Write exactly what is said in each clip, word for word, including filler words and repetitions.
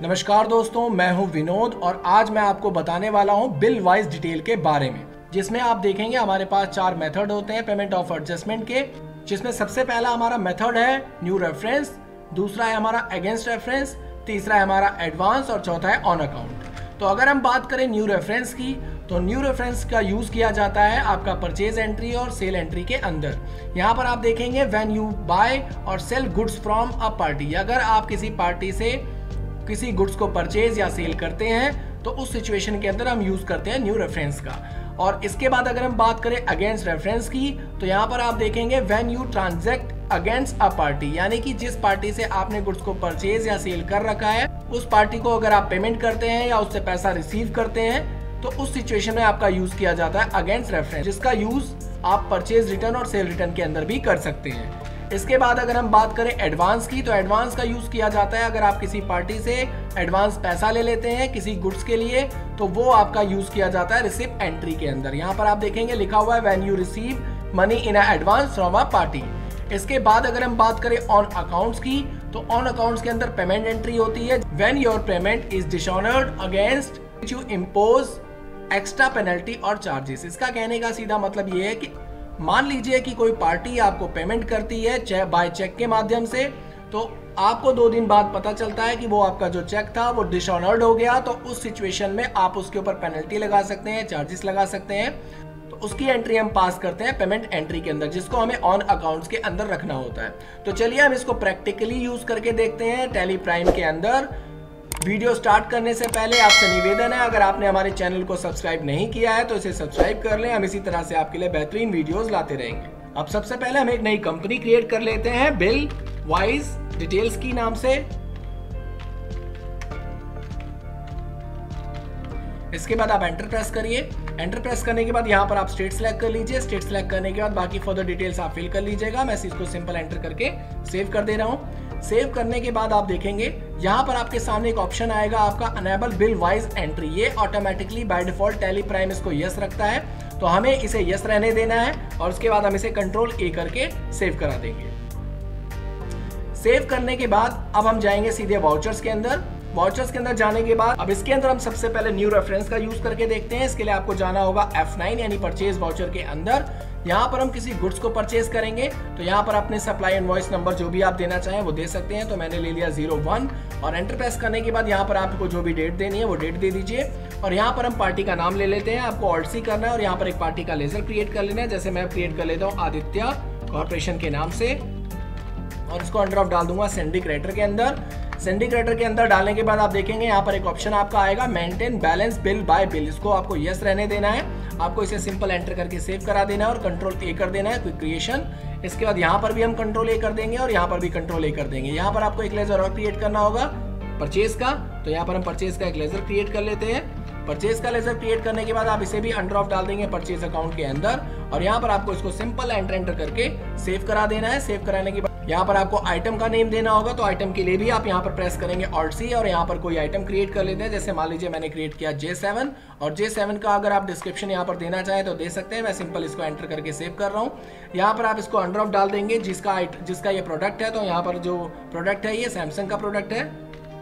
नमस्कार दोस्तों, मैं हूं विनोद और आज मैं आपको बताने वाला हूं बिल वाइज डिटेल के बारे में, जिसमें आप देखेंगे हमारे पास चार मेथड होते हैं पेमेंट ऑफ एडजस्टमेंट के। जिसमें सबसे पहला हमारा मेथड है न्यू रेफरेंस, दूसरा है हमारा अगेंस्ट रेफरेंस, तीसरा है हमारा एडवांस और चौथा है ऑन अकाउंट। तो अगर हम बात करें न्यू रेफरेंस की, तो न्यू रेफरेंस का यूज किया जाता है आपका परचेज एंट्री और सेल एंट्री के अंदर। यहाँ पर आप देखेंगे व्हेन यू बाय और sell goods from a party, अगर आप किसी पार्टी से किसी गुड्स को परचेज या सेल करते हैं तो उस सिचुएशन के अंदर हम यूज करते हैं न्यू रेफरेंस का। और इसके बाद अगर हम बात करें अगेंस्ट रेफरेंस की, तो यहाँ पर आप देखेंगे when you transact against a party, यानी कि जिस पार्टी से आपने गुड्स को परचेज या सेल कर रखा है उस पार्टी को अगर आप पेमेंट करते हैं या उससे पैसा रिसीव करते हैं तो उस सिचुएशन में आपका यूज किया जाता है अगेंस्ट रेफरेंस, जिसका यूज आप परचेज रिटर्न और सेल रिटर्न के अंदर भी कर सकते हैं। इसके बाद अगर हम बात करें एडवांस की, तो एडवांस का यूज किया जाता है अगर आप किसी पार्टी से एडवांस पैसा ले लेते हैं किसी गुड्स के लिए, तो वो आपका यूज किया जाता है रिसिप्ट एंट्री के अंदर। यहाँ पर आप देखेंगे लिखा हुआ है when you receive money in a advance from a party. इसके बाद अगर हम बात करें ऑन अकाउंट्स की, तो ऑन अकाउंट्स के अंदर पेमेंट एंट्री होती है when your payment is dishonoured against you impose extra penalty और चार्जेस। इसका कहने का सीधा मतलब ये है कि मान लीजिए कि कोई पार्टी आपको पेमेंट करती है बाय चेक के माध्यम से, तो आपको दो दिन बाद पता चलता है कि वो आपका जो चेक था वो डिसऑनर्ड हो गया, तो उस सिचुएशन में आप उसके ऊपर पेनल्टी लगा सकते हैं, चार्जेस लगा सकते हैं। तो उसकी एंट्री हम पास करते हैं पेमेंट एंट्री के अंदर, जिसको हमें ऑन अकाउंट्स के अंदर रखना होता है। तो चलिए हम इसको प्रैक्टिकली यूज करके देखते हैं टैली प्राइम के अंदर। वीडियो स्टार्ट करने से पहले आपसे निवेदन है, अगर आपने हमारे चैनल को सब्सक्राइब नहीं किया है तो इसे सब्सक्राइब कर लें। हम इसी तरह से आपके लिए बेहतरीन वीडियोस लाते रहेंगे। अब सबसे पहले हम एक नई कंपनी क्रिएट कर लेते हैं बिल वाइज डिटेल्स की नाम से। इसके बाद आप एंटर प्रेस करिए। एंटर प्रेस करने के बाद यहाँ पर आप स्टेट सेलेक्ट कर लीजिए। स्टेट सेलेक्ट करने के बाद बाकी फर्दर डिटेल्स आप फिल कर लीजिएगा। मैं इसको सिंपल एंटर करके सेव कर दे रहा हूँ। सेव करने के बाद आप देखेंगे यहाँ पर आपके सामने एक ऑप्शन आएगा आपका अनेबल बिल वाइज एंट्री। ये automatically by default Tally Prime इसको यस रखता है, तो हमें इसे यस रहने देना है और उसके बाद हम इसे कंट्रोल ए करके सेव करा देंगे। सेव करने के बाद अब हम जाएंगे सीधे वाउचर्स के अंदर। वाउचर्स के अंदर जाने के बाद अब इसके अंदर हम सबसे पहले न्यू रेफरेंस का यूज करके देखते हैं। इसके लिए आपको जाना होगा एफ नाइन यानी परचेज वाउचर के अंदर। यहाँ पर हम किसी गुड्स को परचेज करेंगे, तो यहाँ पर अपने सप्लाई इनवॉइस नंबर जो भी आप देना चाहें वो दे सकते हैं। तो मैंने ले लिया जीरो वन और एंटर प्रेस करने के बाद यहाँ पर आपको जो भी डेट देनी है वो डेट दे दीजिए। और यहाँ पर हम पार्टी का नाम ले लेते हैं। आपको ऑल्ट सी करना है और यहाँ पर एक पार्टी का लेजर क्रिएट कर लेना है। जैसे मैं क्रिएट कर लेता हूँ आदित्य कॉर्पोरेशन के नाम से, और इसको अंडर ऑफ डाल दूंगा सिंडिकेटर के अंदर। सिंडिकेटर के अंदर डालने के बाद आप देखेंगे यहाँ पर एक ऑप्शन आपका आएगा maintain balance bill by bill. इसको आपको यस रहने देना है। आपको इसे सिंपल एंटर करके सेव करा देना है और कंट्रोल ए कर देना है क्विक क्रिएशन। इसके बाद यहाँ पर भी हम कंट्रोल ए कर देंगे और यहाँ पर भी कंट्रोल ए कर देंगे। यहाँ पर आपको एक लेजर और क्रिएट करना होगा परचेज का, तो यहाँ पर हम परचेज का एक लेजर क्रिएट कर लेते हैं। परचेज का लेजर क्रिएट करने के बाद आप इसे भी अंडर ऑफ डाल देंगे परचेज अकाउंट के अंदर और यहाँ पर आपको इसको सिंपल एंटर एंटर करके सेव करा देना है। सेव कराने के बाद यहाँ पर आपको आइटम का नेम देना होगा, तो आइटम के लिए भी आप यहाँ पर प्रेस करेंगे ऑल्ट सी और यहाँ पर कोई आइटम क्रिएट कर लेते हैं। जैसे मान लीजिए मैंने क्रिएट किया जे सेवन, और जे सेवन का अगर आप डिस्क्रिप्शन यहाँ पर देना चाहें तो दे सकते हैं। मैं सिंपल इसको एंटर करके सेव कर रहा हूँ। यहाँ पर आप इसको अंडर ऑफ डाल देंगे जिसका जिसका ये प्रोडक्ट है। तो यहाँ पर जो प्रोडक्ट है ये सैमसंग का प्रोडक्ट है,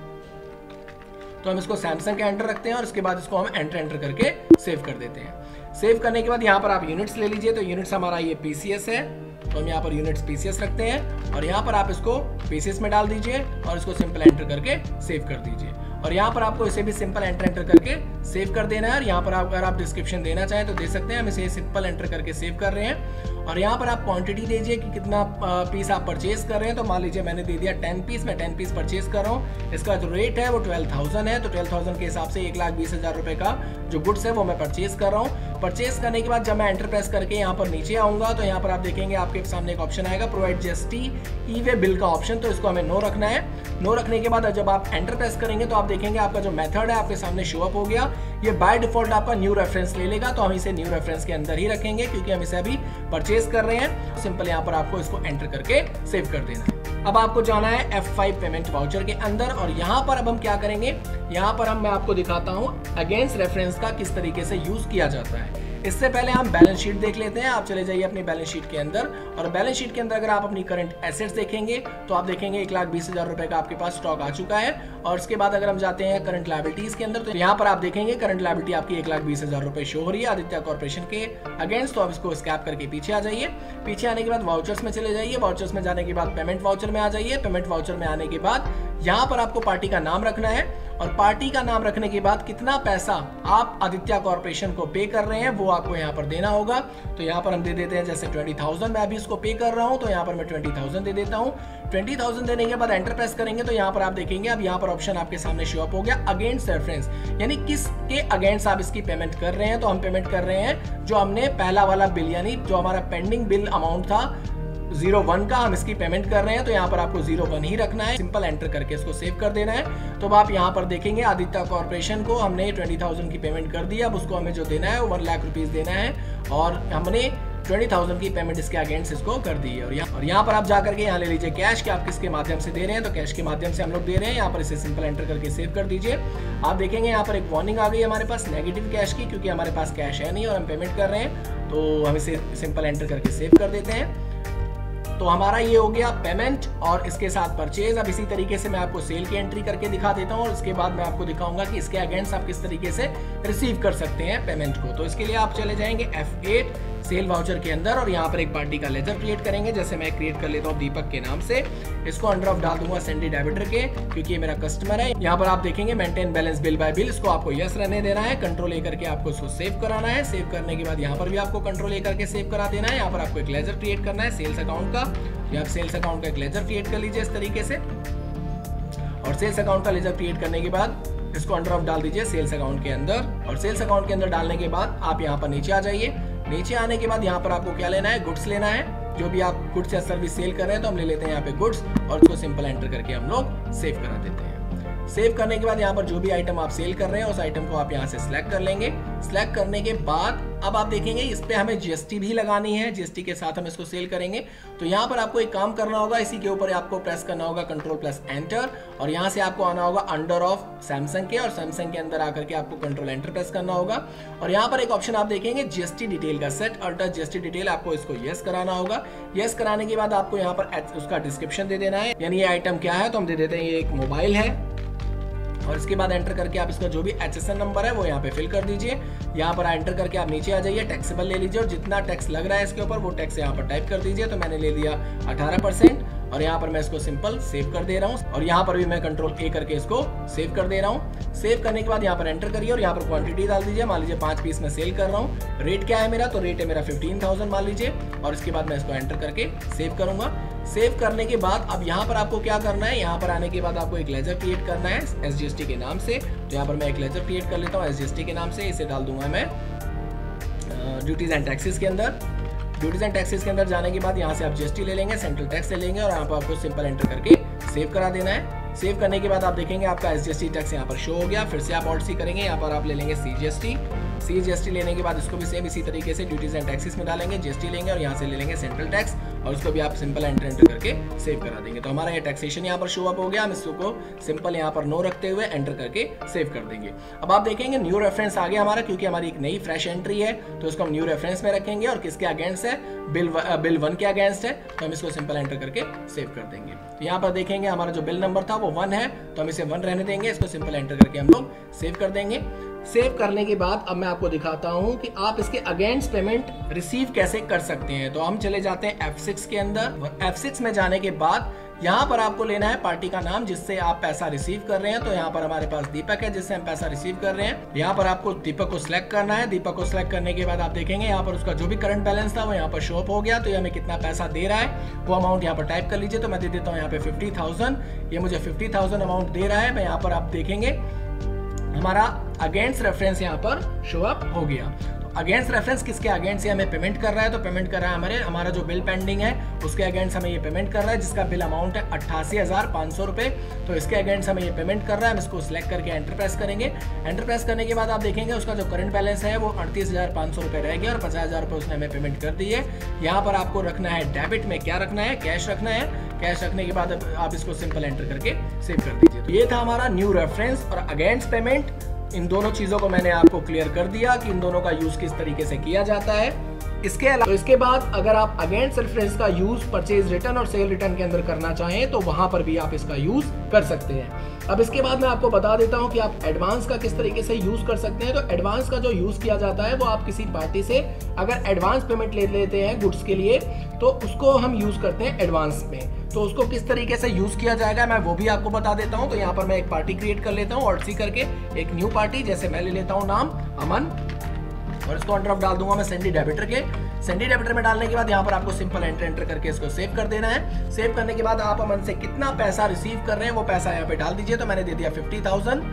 तो हम इसको सैमसंग का एंटर रखते हैं और इसके बाद इसको हम एंटर एंटर करके सेव कर देते हैं। सेव करने के बाद यहाँ पर आप यूनिट्स ले लीजिए। तो यूनिट्स हमारा ये पीसीएस है, तो हम यहाँ पर यूनिट्स पीसीएस रखते हैं और यहाँ पर आप इसको पीसीएस में डाल दीजिए और इसको सिंपल एंटर करके सेव कर दीजिए। और यहाँ पर आपको इसे भी सिंपल एंटर एंटर करके सेव कर देना है। और यहाँ पर आप अगर आप डिस्क्रिप्शन देना चाहें तो दे सकते हैं। हम इसे सिंपल एंटर करके सेव कर रहे हैं। और यहाँ पर आप क्वांटिटी दीजिए कि कितना पीस आप परचेज कर रहे हैं। तो मान लीजिए मैंने दे दिया टेन पीस, मैं टेन पीस परचेज कर रहा हूँ। इसका जो रेट है वो ट्वेल्व थाउजेंड है, तो ट्वेल्व थाउजेंड के हिसाब से एक लाख बीस हजार रुपए का जो गुड्स है वो मैं परचेज कर रहा हूँ। परचेज करने के बाद जब मैं एंटर प्रेस करके यहाँ पर नीचे आऊंगा तो यहाँ पर आप देखेंगे आपके सामने एक ऑप्शन आएगा provide GST e way bill का ऑप्शन, तो इसको हमें नो रखना है। नो रखने के बाद जब आप एंटर प्रेस करेंगे तो आप देखेंगे आपका जो मेथड है आपके सामने शो अप हो गया। ये बाय डिफॉल्ट आपका न्यू रेफरेंस ले लेगा, तो हम इसे न्यू रेफरेंस के अंदर ही रखेंगे क्योंकि हम इसे अभी परचेज कर रहे हैं। सिंपल यहाँ पर आपको इसको एंटर करके सेव कर देना है। अब आपको जाना है एफ फाइव पेमेंट वाउचर के अंदर और यहाँ पर अब हम क्या करेंगे, यहाँ पर हम मैं आपको दिखाता हूँ अगेंस्ट रेफरेंस का किस तरीके से यूज किया जाता है। इससे पहले हम बैलेंस शीट देख लेते हैं। आप चले जाइए अपनी बैलेंस शीट के अंदर, और बैलेंस शीट के अंदर अगर आप अपनी करंट एसेट्स देखेंगे तो आप देखेंगे एक लाख बीस हजार रुपए का आपके पास स्टॉक आ चुका है। और उसके बाद अगर हम जाते हैं करंट लायबिलिटीज के अंदर तो यहाँ पर आप देखेंगे करंट लायबिलिटी आपकी एक लाख बीस हजार रुपए शो हो रही है आदित्य कॉर्पोरेशन के अगेंस्ट। तो आप इसको स्कैप करके पीछे आ जाइए। पीछे आने के बाद वाउचर्स में चले जाइए। वाउचर्स में जाने के बाद पेमेंट वाउचर में आ जाइए। पेमेंट वाउचर में आने के बाद यहाँ पर आपको पार्टी का नाम रखना है, और पार्टी का नाम रखने के बाद कितना पैसा आप आदित्य कॉर्पोरेशन को पे कर रहे हैं वो आपको यहाँ पर देना होगा। तो यहाँ पर हम दे देते हैं जैसे ट्वेंटी थाउजेंड, मैं अभी इसको पे कर रहा हूँ तो यहाँ पर मैं ट्वेंटी थाउजेंड दे देता हूँ। ट्वेंटी थाउजेंड देने के बाद एंटर प्रेस करेंगे तो यहाँ पर आप देखेंगे अब यहाँ पर ऑप्शन आपके सामने शो अप हो गया अगेंस्ट रेफरेंस, यानी किसके अगेंस्ट आप इसकी पेमेंट कर रहे हैं। तो हम पेमेंट कर रहे हैं जो हमने पहला वाला बिल, यानी जो हमारा पेंडिंग बिल अमाउंट था जीरो वन का, हम इसकी पेमेंट कर रहे हैं। तो यहाँ पर आपको जीरो वन ही रखना है, सिंपल एंटर करके इसको सेव कर देना है। तो अब आप यहाँ पर देखेंगे आदित्य कॉर्पोरेशन को हमने ट्वेंटी थाउजेंड की पेमेंट कर दी। अब उसको हमें जो देना है वो वन लाख रुपीज देना है, और हमने ट्वेंटी थाउजेंड की पेमेंट इसके अगेंस्ट इसको कर दी है। और यहाँ और यहाँ पर आप जाकर के यहाँ ले लीजिए कैश, कि आप किसके माध्यम से दे रहे हैं। तो कैश के माध्यम से हम लोग दे रहे हैं। यहाँ पर इसे सिंपल एंटर करके सेव कर दीजिए। आप देखेंगे यहाँ पर एक वार्निंग आ गई हमारे पास नेगेटिव कैश की, क्योंकि हमारे पास कैश है नहीं और हम पेमेंट कर रहे हैं। तो हम इसे सिंपल एंटर करके सेव कर देते हैं। तो हमारा ये हो गया पेमेंट और इसके साथ परचेज। अब इसी तरीके से मैं आपको सेल की एंट्री करके दिखा देता हूँ, और इसके बाद मैं आपको दिखाऊंगा कि इसके अगेंस्ट आप किस तरीके से रिसीव कर सकते हैं पेमेंट को। तो इसके लिए आप चले जाएंगे एफ एट सेल वाउचर के अंदर, और यहाँ पर एक पार्टी का लेजर क्रिएट करेंगे। जैसे मैं क्रिएट कर लेता हूँ दीपक के नाम से, इसको अंडर ऑफ डाल दूंगा सेंडी डेबिटर के, क्योंकि ये मेरा कस्टमर है। यहाँ पर आप देखेंगे maintain balance bill by bill, इसको आपको यस रहने देना है। कंट्रोल ए करके आपको इसको सेव कराना है। सेव करने के बाद यहाँ पर भी आपको कंट्रोल ए करके सेव करा देना है। यहाँ पर आपको एक लेजर क्रिएट करना है सेल्स अकाउंट का। आप सेल्स अकाउंट का एक लेजर क्रिएट कर लीजिए इस तरीके से, और सेल्स अकाउंट का लेजर क्रिएट करने के बाद इसको अंडर ऑफ डाल दीजिए सेल्स अकाउंट के अंदर। और सेल्स अकाउंट के अंदर डालने के बाद आप यहाँ पर नीचे आ जाइए। नीचे आने के बाद यहाँ पर आपको क्या लेना है, गुड्स लेना है। जो भी आप गुड्स या सर्विस सेल कर रहे हैं तो हम ले लेते हैं यहाँ पे गुड्स, और उसको सिंपल एंटर करके हम लोग सेव करा देते हैं। सेव करने के बाद यहाँ पर जो भी आइटम आप सेल कर रहे हैं उस आइटम को आप यहाँ से सिलेक्ट कर लेंगे। सिलेक्ट करने के बाद अब आप देखेंगे इस पे हमें जीएसटी भी लगानी है, जीएसटी के साथ हम इसको सेल करेंगे। तो यहाँ पर आपको एक काम करना होगा, इसी के ऊपर आपको प्रेस करना होगा कंट्रोल प्लस एंटर, और यहाँ से आपको आना होगा अंडर ऑफ सैमसंग के, और सैमसंग के अंदर आकर के आपको कंट्रोल एंटर प्रेस करना होगा। और यहाँ पर एक ऑप्शन आप देखेंगे जीएसटी डिटेल का, सेट अल्टर जीएसटी डिटेल, आपको इसको यस कराना होगा। यस कराने के बाद आपको यहाँ पर उसका डिस्क्रिप्शन दे देना है, यानी ये आइटम क्या है। तो हम दे देते हैं ये एक मोबाइल है, और इसके बाद एंटर करके आप इसका जो भी एचएसएन नंबर है वो यहाँ पे फिल कर दीजिए। यहाँ पर एंटर करके आप नीचे आ जाइए, टैक्सेबल ले लीजिए, और जितना टैक्स लग रहा है इसके ऊपर वो टैक्स यहाँ पर टाइप कर दीजिए। तो मैंने ले लिया अठारह परसेंट, और यहाँ पर मैं इसको सिंपल सेव कर दे रहा हूँ, और यहाँ पर भी मैं कंट्रोल ए करके इसको सेव कर दे रहा हूँ। सेव करने के बाद यहाँ पर एंटर करिए, और यहाँ पर क्वांटिटी डाल दीजिए। मान लीजिए पांच पीस में सेल कर रहा हूँ। रेट क्या है मेरा, तो रेट है मेरा फिफ्टीन थाउजेंड मान लीजिए, और इसके बाद मैं इसको एंटर करके सेव करूंगा। सेव करने के बाद अब यहाँ पर आपको क्या करना है, यहाँ पर आने के बाद आपको एक लेजर क्रिएट करना है एसजीएसटी के नाम से। तो यहाँ पर मैं एक लेजर क्रिएट कर लेता हूँ एसजीएसटी के नाम से, इसे डाल दूंगा मैं ड्यूटीज एंड टैक्सेस के अंदर। ड्यूटीज एंड टैक्सेस के अंदर जाने के बाद यहाँ से आप जीएसटी ले लेंगे, सेंट्रल टैक्स ले लेंगे, और यहाँ पर आपको सिंपल एंटर करके सेव करा देना है। सेव करने के बाद आप देखेंगे आपका एसजीएसटी टैक्स यहाँ पर शो हो गया। फिर से आप ऑल्ट सी करेंगे, यहाँ पर आप ले लेंगे सीजीएसटी। सीजीएसटी लेने के बाद इसको भी सेम इसी तरीके से ड्यूटीज एंड टैक्सेस में डालेंगे, जीएसटी लेंगे, और यहाँ से ले लेंगे सेंट्रल टैक्स, और उसको भी आप सिंपल एंटर एंटर करके सेव करा देंगे। तो हमारा ये टैक्सेशन यहाँ पर शो अप हो गया। हम इसको सिंपल यहाँ पर नो रखते हुए एंटर करके सेव कर देंगे। अब आप देखेंगे न्यू रेफरेंस आ गया हमारा, क्योंकि हमारी एक नई फ्रेश एंट्री है, तो इसको हम न्यू रेफरेंस में रखेंगे। और किसके अगेंस्ट है, बिल बिल वन के अगेंस्ट है, तो हम इसको सिंपल एंटर करके सेव कर देंगे। तो यहाँ पर देखेंगे हमारा जो बिल नंबर था वो वन है, तो हम इसे वन रहने देंगे। इसको सिंपल एंटर करके हम लोग सेव कर देंगे। सेव करने के बाद अब मैं आपको दिखाता हूं कि आप इसके अगेंस्ट पेमेंट रिसीव कैसे कर सकते हैं। तो हम चले जाते हैं एफ सिक्स के अंदर। एफ सिक्स में जाने के बाद यहाँ पर आपको लेना है पार्टी का नाम जिससे आप पैसा रिसीव कर रहे हैं। तो यहाँ पर हमारे पास दीपक है जिससे हम पैसा रिसीव कर रहे हैं। यहाँ पर आपको दीपक को सिलेक्ट करना है। दीपक को सिलेक्ट करने के बाद आप देखेंगे यहाँ पर उसका जो भी करंट बैलेंस था वो यहाँ पर शो अप हो गया। तो ये हमें कितना पैसा दे रहा है वो अमाउंट यहाँ पर टाइप कर लीजिए। तो मैं दे देता हूँ यहाँ पे फिफ्टी थाउजेंड। ये मुझे फिफ्टी थाउजेंड अमाउंट दे रहा है। मैं यहाँ पर आप देखेंगे हमारा अगेंस्ट रेफरेंस यहाँ पर शो अप हो गया। अगेंस्ट रेफरेंस किसके अगेंस्ट से हमें पेमेंट कर रहा है, तो पेमेंट कर रहा है हमारे हमारा जो बिल पेंडिंग है उसके अगेंस्ट हमें ये पेमेंट कर रहा है, जिसका बिल अमाउंट है अट्ठासी हजार पाँच सौ रुपए। तो इसके अगेंस्ट हमें ये पेमेंट कर रहा है। हम इसको सिलेक्ट करके एंटर प्रेस करेंगे। एंटर प्रेस करने के बाद आप देखेंगे उसका जो करंट बैलेंस है वो अड़तीस हजार पाँच सौ रुपए रह गया और पचास हजार रुपए उसने हमें पेमेंट कर दी है। यहाँ पर आपको रखना है डेबिट में क्या रखना है, कैश रखना है। कैश रखने के बाद आप इसको सिंपल एंटर करके सेव कर दीजिए। तो ये था हमारा न्यू रेफरेंस और अगेंस्ट पेमेंट। इन दोनों चीजों को मैंने आपको क्लियर कर दिया कि इन दोनों का यूज किस तरीके से किया जाता है। इसके अलावा तो इसके बाद अगर आप अगेंस्ट रेफरेंस का यूज परचेज रिटर्न और सेल रिटर्न के अंदर करना चाहें तो वहां पर भी आप इसका यूज कर सकते हैं। अब इसके बाद मैं आपको बता देता हूं कि आप एडवांस का किस तरीके से यूज कर सकते हैं। तो एडवांस का जो यूज किया जाता है वो आप किसी पार्टी से अगर एडवांस पेमेंट ले लेते हैं गुड्स के लिए तो उसको हम यूज करते हैं एडवांस में। तो उसको किस तरीके से यूज किया जाएगा मैं वो भी आपको बता देता हूं। तो यहाँ पर मैं एक पार्टी क्रिएट कर लेता हूँ ऑल्ट सी करके, एक न्यू पार्टी, जैसे मैं ले लेता हूँ नाम अमन और इसको अंडर डाल दूंगा मैं सेंडी डेबिटर के। सेंडी डेबिटर में डालने के बाद यहाँ पर आपको सिंपल एंटर एंटर करके इसको सेव कर देना है। सेव करने के बाद आप अमन से कितना पैसा रिसीव कर रहे हैं वो पैसा यहाँ पे डाल दीजिए। तो मैंने दे दिया फिफ्टी थाउजेंड।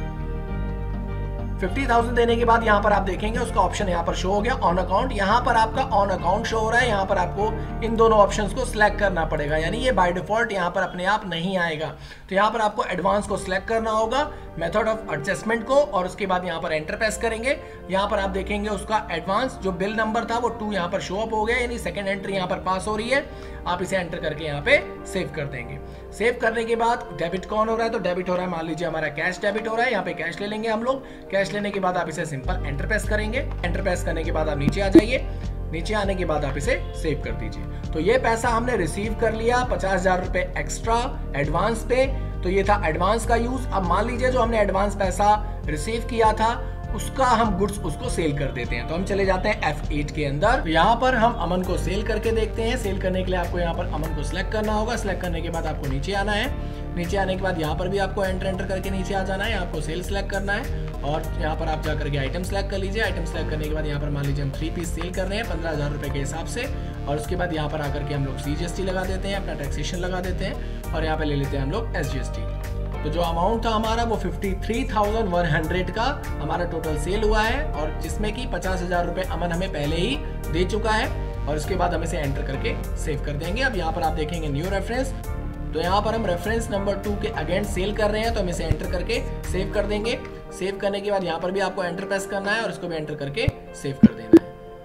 फिफ्टी थाउजेंड देने के बाद यहाँ पर आप देखेंगे उसका ऑप्शन यहाँ पर शो हो गया ऑन अकाउंट। यहाँ पर आपका ऑन अकाउंट शो हो रहा है। यहाँ पर आपको इन दोनों ऑप्शंस को सिलेक्ट करना पड़ेगा, यानी ये बाय डिफॉल्ट यहाँ पर अपने आप नहीं आएगा। तो यहाँ पर आपको एडवांस को सिलेक्ट करना होगा, मेथड ऑफ एडजस्टमेंट को, और उसके बाद यहाँ पर एंटर प्रेस करेंगे। यहाँ पर आप देखेंगे उसका एडवांस जो बिल नंबर था वो टू यहाँ पर शो अप हो गया, यानी सेकंड एंट्री यहाँ पर पास हो रही है। आप इसे एंटर करके यहाँ पे सेव कर देंगे। सेव करने के बाद डेबिट कौन हो रहा है, तो डेबिट हो रहा है, मान लीजिए हमारा कैश डेबिट हो रहा है। यहाँ पे कैश ले लेंगे हम लोग। कैश लेने के बाद आप इसे सिंपल एंटर प्रेस करेंगे। एंटर प्रेस करने के बाद आप नीचे आ जाइए। नीचे आने के बाद आप इसे सेव कर दीजिए। तो ये पैसा हमने रिसीव कर लिया पचास हजार रुपए एक्स्ट्रा एडवांस पे। तो ये था एडवांस का यूज। अब मान लीजिए जो हमने एडवांस पैसा रिसीव किया था उसका हम गुड्स उसको सेल कर देते हैं। तो हम चले जाते हैं एफ एट के अंदर। तो यहाँ पर हम अमन को सेल करके देखते हैं। सेल करने के लिए आपको यहाँ पर अमन को सिलेक्ट करना होगा। सिलेक्ट करने के बाद आपको नीचे आना है। नीचे आने के बाद यहाँ पर भी आपको एंटर एंटर करके नीचे आ जाना है। आपको सेल सिलेक्ट करना है और यहाँ पर आप जाकर के आइटम सेलेक्ट कर लीजिए। आइटम सेलेक्ट करने के बाद यहाँ पर मान लीजिए हम थ्री पीस सेल कर रहे हैं पंद्रह हजार रुपए के हिसाब से। और उसके बाद यहाँ पर आकर के हम लोग सी जी एस टी लगा देते हैं, अपना टैक्सेशन लगा देते हैं और यहाँ पे ले लेते हैं हम लोग एस जी एस टी। तो जो अमाउंट था हमारा वो fifty three thousand one hundred का हमारा टोटल सेल हुआ है, और जिसमें कि पचास हजार रुपए अमन हमें पहले ही दे चुका है। और उसके बाद हम इसे एंटर करके सेव कर देंगे। अब यहाँ पर आप देखेंगे न्यू रेफरेंस। तो यहाँ पर हम रेफरेंस नंबर टू के अगेंस्ट सेल कर रहे हैं, तो हम इसे एंटर करके सेव कर देंगे। सेव करने के बाद यहाँ पर भी आपको एंटर प्रेस करना है और इसको भी एंटर करके सेव कर देना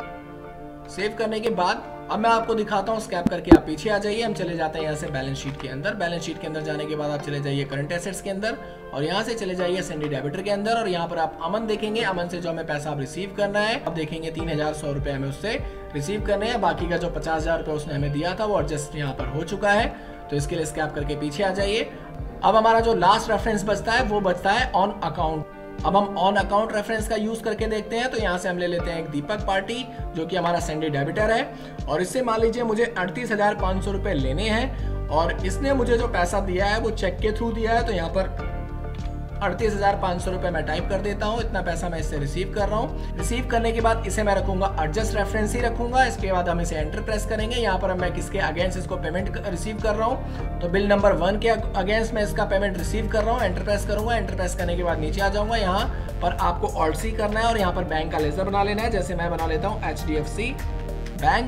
है। सेव करने के बाद अब मैं आपको दिखाता हूँ, स्कैप करके आप पीछे आ जाइए। हम चले जाते हैं यहाँ से बैलेंस शीट के अंदर। बैलेंस शीट के अंदर जाने के बाद आप चले जाइए करंट एसेट्स के अंदर और यहाँ से चले जाइए सेंडी डेबिटर के अंदर। और यहाँ पर आप अमन देखेंगे। अमन से जो हमें पैसा आप रिसीव करना है, अब देखेंगे तीन हजार सौ रुपए हमें उससे रिसीव करने हैं। बाकी का जो पचास हजार रुपए उसने हमें दिया था वो एडजस्ट यहाँ पर हो चुका है। तो इसके लिए स्कैप करके पीछे आ जाइए। अब हमारा जो लास्ट रेफरेंस बचता है वो बचता है ऑन अकाउंट। अब हम ऑन अकाउंट रेफरेंस का यूज करके देखते हैं। तो यहाँ से हम ले लेते हैं एक दीपक पार्टी जो कि हमारा सेंडी डेबिटर है, और इससे मान लीजिए मुझे अड़तीस हजार पाँच सौ रुपए लेने हैं और इसने मुझे जो पैसा दिया है वो चेक के थ्रू दिया है। तो यहाँ पर अड़तीस हजार पाँच सौ रुपए मैं टाइप कर देता हूँ। इतना पैसा मैं इससे रिसीव कर रहा हूँ। रिसीव करने के बाद इसे मैं रखूंगा एडजस्ट रेफरेंस ही रखूंगा। इसके बाद हम इसे एंटर प्रेस करेंगे। यहाँ पर मैं किसके अगेंस्ट इसको पेमेंट रिसीव कर रहा हूँ, तो बिल नंबर वन के अगेंस्ट मैं इसका पेमेंट रिसीव कर रहा हूँ। एंटर प्रेस करूंगा। एंटर प्रेस करने के बाद नीचे आ जाऊंगा। यहाँ पर आपको ऑल्ट सी करना है और यहाँ पर बैंक का लेजर बना लेना है। जैसे मैं बना लेता हूँ H D F C bank,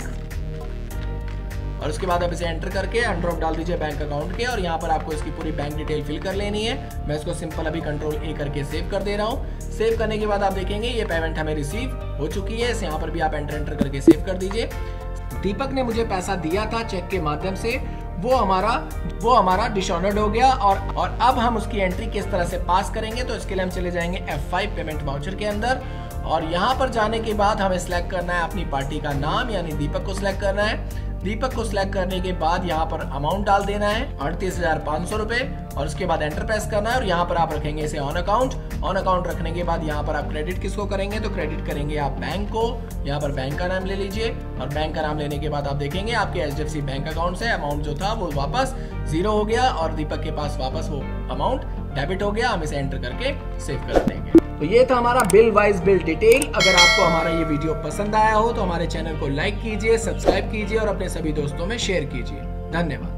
और उसके बाद आप इसे एंटर करके अंडर ऑफ डाल दीजिए बैंक अकाउंट के, और यहाँ पर आपको इसकी पूरी बैंक डिटेल फिल कर लेनी है। मैं इसको सिंपल अभी कंट्रोल ए करके सेव कर दे रहा हूँ। सेव करने के बाद आप देखेंगे ये पेमेंट हमें रिसीव हो चुकी है। इसे यहाँ पर भी आप एंटर एंटर करके सेव कर दीजिए। दीपक ने मुझे पैसा दिया था चेक के माध्यम से, वो हमारा वो हमारा डिसऑनर्ड हो गया। और और अब हम उसकी एंट्री किस तरह से पास करेंगे, तो इसके लिए हम चले जाएंगे एफ फाइव पेमेंट वाउचर के अंदर, और यहाँ पर जाने के बाद हमें सिलेक्ट करना है अपनी पार्टी का नाम, यानी दीपक को सिलेक्ट करना है। दीपक को सिलेक्ट करने के बाद यहाँ पर अमाउंट डाल देना है अड़तीस हजार पाँच सौ रुपए, और उसके बाद एंटर प्रेस करना है और यहाँ पर आप रखेंगे इसे ऑन अकाउंट। ऑन अकाउंट रखने के बाद यहाँ पर आप क्रेडिट किसको करेंगे, तो क्रेडिट करेंगे आप बैंक को। यहाँ पर बैंक का नाम ले लीजिए, और बैंक का नाम लेने के बाद आप देखेंगे आपके H D F C bank account से अमाउंट जो था वो वापस जीरो हो गया और दीपक के पास वापस वो अमाउंट डेबिट हो गया। हम इसे एंटर करके सेव कर देंगे। तो ये था हमारा बिल वाइज बिल डिटेल। अगर आपको हमारा ये वीडियो पसंद आया हो तो हमारे चैनल को लाइक कीजिए, सब्सक्राइब कीजिए और अपने सभी दोस्तों में शेयर कीजिए। धन्यवाद।